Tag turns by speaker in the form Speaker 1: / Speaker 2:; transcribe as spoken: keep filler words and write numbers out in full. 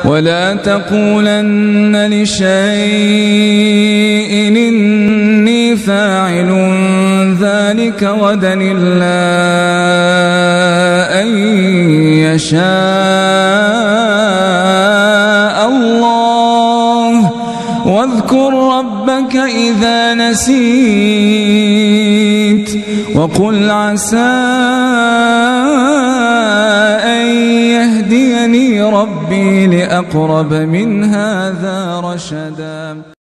Speaker 1: ولا تقولن لشيء إني فاعل ذلك غدا إلا أن يشاء الله واذكر ربك إذا نسيت وقل عسى أن يهديني ربي لأقرب من هذا رشدا.